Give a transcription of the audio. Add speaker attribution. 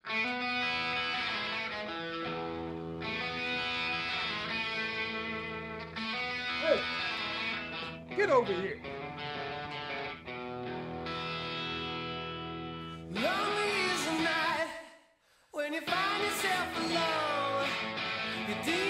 Speaker 1: Hey, get over here.
Speaker 2: Lonely is the night when you find yourself alone. You